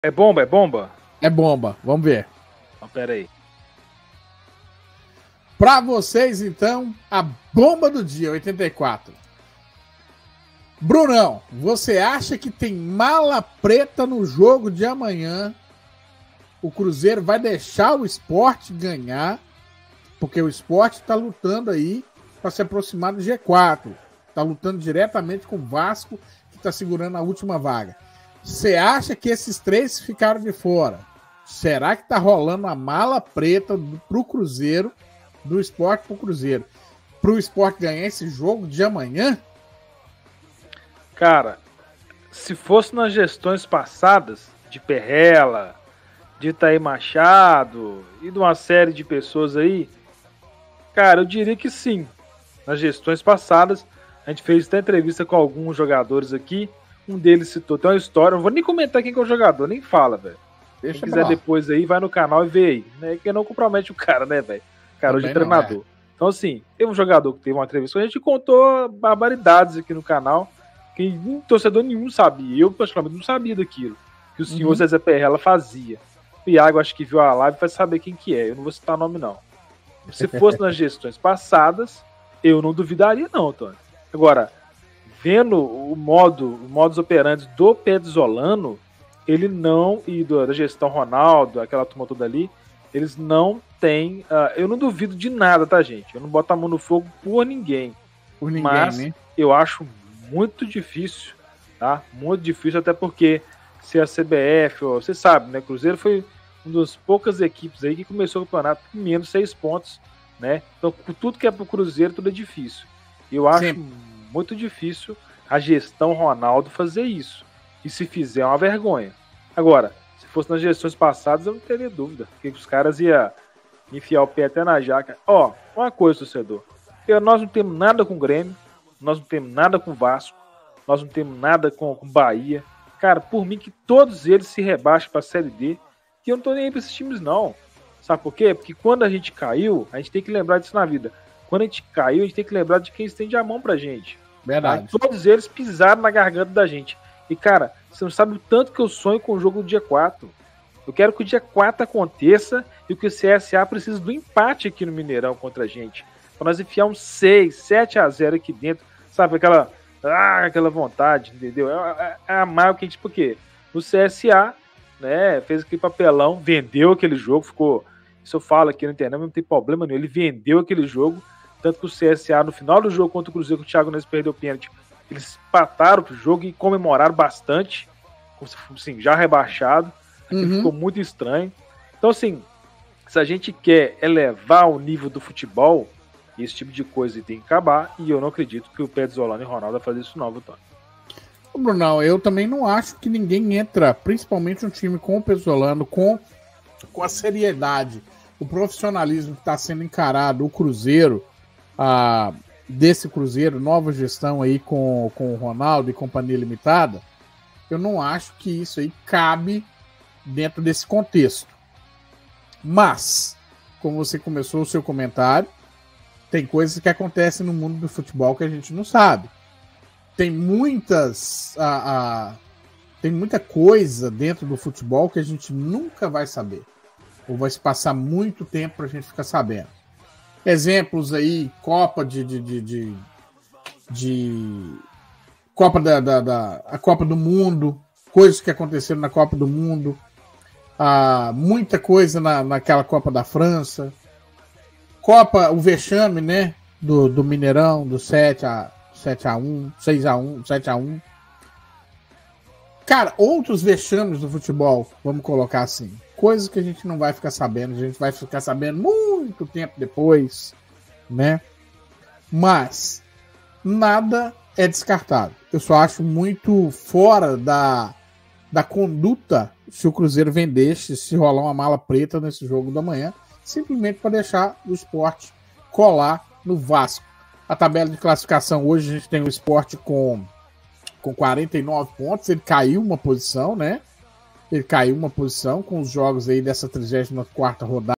É bomba, é bomba? É bomba, vamos ver. Então, pera aí. Pra vocês, então, a bomba do dia, 84. Brunão, você acha que tem mala preta no jogo de amanhã? O Cruzeiro vai deixar o Sport ganhar, porque o Sport tá lutando aí para se aproximar do G4. Tá lutando diretamente com o Vasco, que tá segurando a última vaga. Você acha que esses três ficaram de fora? Será que tá rolando a mala preta pro Cruzeiro, do Sport pro Cruzeiro, pro Sport ganhar esse jogo de amanhã? Cara, se fosse nas gestões passadas, de Perrella, de Itaí Machado e de uma série de pessoas aí, cara, eu diria que sim. Nas gestões passadas, a gente fez até entrevista com alguns jogadores aqui, um deles citou até uma história, não vou nem comentar quem que é o jogador, nem fala, velho. Quem quiser depois aí, vai no canal e vê aí, né? Que não compromete o cara, né, velho? Cara, hoje é treinador. Então, assim, teve um jogador que teve uma entrevista, a gente contou barbaridades aqui no canal, que torcedor nenhum sabia. Eu, particularmente, não sabia daquilo que o senhor Zezé Perrella fazia. O Iago, acho que viu a live, vai saber quem que é. Eu não vou citar nome, não. Se fosse nas gestões passadas, eu não duvidaria, não, Tony. Agora, vendo o modus operandi do Pezzolano, ele não, e da gestão Ronaldo, aquela turma toda ali, eles não têm. Eu não duvido de nada, tá, gente? Eu não boto a mão no fogo por ninguém. Mas né? Eu acho muito difícil, tá? Muito difícil, até porque se a CBF, você sabe, né? Cruzeiro foi uma das poucas equipes aí que começou o campeonato com menos 6 pontos, né? Então, tudo que é pro Cruzeiro, tudo é difícil. Eu acho muito difícil a gestão Ronaldo fazer isso. E se fizer, é uma vergonha. Agora, se fosse nas gestões passadas, eu não teria dúvida. Porque os caras iam enfiar o pé até na jaca. Ó, uma coisa, torcedor. Nós não temos nada com o Grêmio, nós não temos nada com o Vasco, nós não temos nada com o Bahia. Cara, por mim que todos eles se rebaixem para a Série D, que eu não tô nem aí para esses times, não. Sabe por quê? Porque quando a gente caiu, a gente tem que lembrar disso na vida. Quando a gente caiu, a gente tem que lembrar de quem estende a mão pra gente. Verdade. Tá? Todos eles pisaram na garganta da gente. E, cara, você não sabe o tanto que eu sonho com o jogo do dia 4. Eu quero que o dia 4 aconteça e que o CSA precise do empate aqui no Mineirão contra a gente. Pra nós enfiar um 6, 7-0 aqui dentro. Sabe, aquela vontade, entendeu? É amar o que a gente... Porque o CSA, né, fez aquele papelão, vendeu aquele jogo, ficou... Isso eu falo aqui na internet, não tem problema nenhum. Ele vendeu aquele jogo, tanto que o CSA, no final do jogo contra o Cruzeiro, que o Thiago Nunes perdeu o pênalti, eles empataram o jogo e comemoraram bastante, assim, já rebaixado. Ficou muito estranho. Então, assim, se a gente quer elevar o nível do futebol, esse tipo de coisa tem que acabar, e eu não acredito que o Pezzolano e o Ronaldo vão fazer isso não, Vitor. Brunão, eu também não acho que ninguém entra, principalmente um time com o Pezzolano, com a seriedade, o profissionalismo que está sendo encarado, o Cruzeiro, desse Cruzeiro, nova gestão aí com o Ronaldo e Companhia Limitada, eu não acho que isso aí cabe dentro desse contexto. Mas, como você começou o seu comentário, tem coisas que acontecem no mundo do futebol que a gente não sabe. Tem muita coisa dentro do futebol que a gente nunca vai saber. Ou vai se passar muito tempo pra gente ficar sabendo. Exemplos aí, Copa a Copa do Mundo, coisas que aconteceram na Copa do Mundo, muita coisa naquela Copa da França, o vexame, né, do Mineirão, do 7-1, 6-1, 7-1. Cara, outros vexames do futebol, vamos colocar assim, coisas que a gente não vai ficar sabendo, a gente vai ficar sabendo muito tempo depois, né? Mas nada é descartado. Eu só acho muito fora da conduta se o Cruzeiro vendesse, se rolar uma mala preta nesse jogo da manhã, simplesmente para deixar o Sport colar no Vasco. A tabela de classificação hoje a gente tem o Sport com 49 pontos, ele caiu uma posição, né? Ele caiu uma posição com os jogos aí dessa 34ª rodada.